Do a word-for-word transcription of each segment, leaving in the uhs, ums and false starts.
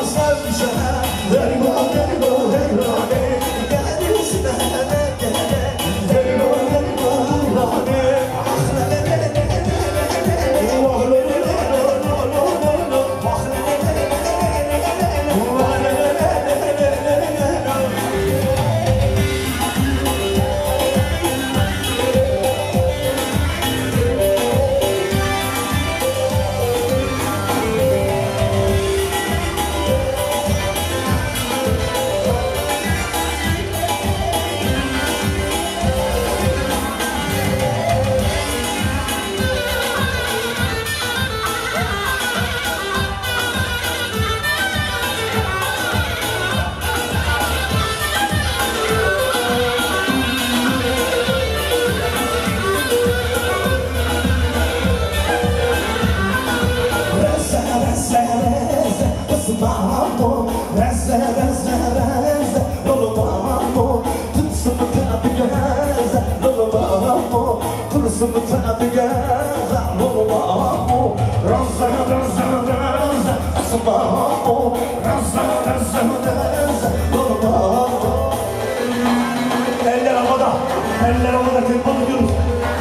Eller havada, eller havada tempo gidiyoruz.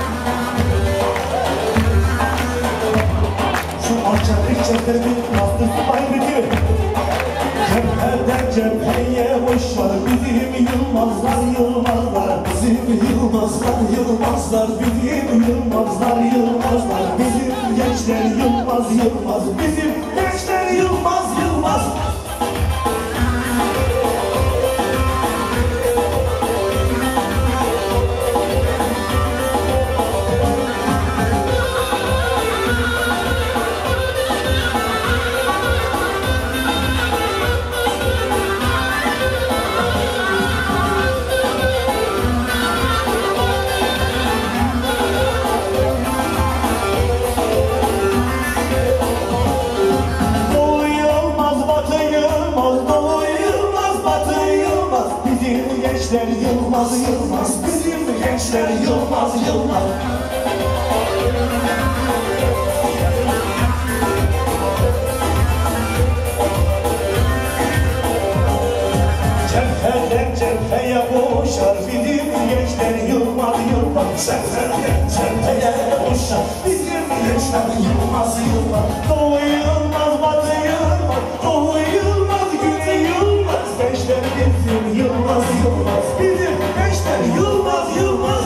Şu alçaklık çeklerini bastırsın bayım bitiyor. Cepheden cepheye boşlar bizim Yılmazlar, Yılmazlar. Bizim Yılmazlar, Yılmazlar. Bizim Yılmazlar, Yılmazlar. Bizim gençler Yılmaz, Yılmaz. Bizim gençler Yılmaz, Yılmaz. Gençler Yılmaz, Yılmaz. Bizim gençler Yılmaz, Yılmaz. Cepheden cepheye koşar bizim gençler Yılmaz, Yılmaz. Cepheden cepheye koşar bizim gençler Yılmaz, Yılmaz. Doğu Yılmaz, Batı Yılmaz. Doğu Yılmaz, Güney Yılmaz. Gençler bizim Yılmaz, Yılmaz. Bizim gençler Yılmaz, Yılmaz.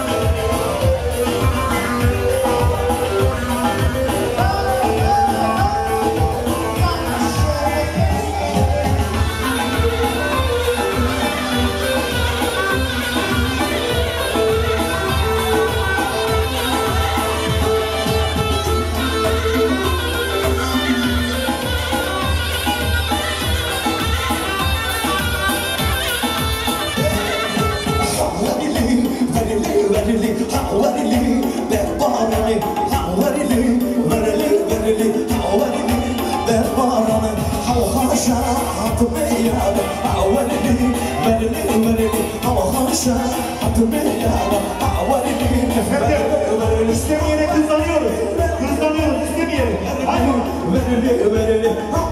Efendim, istemeyerek hızlanıyoruz. Hızlanıyoruz, istemeyerek. Hadi.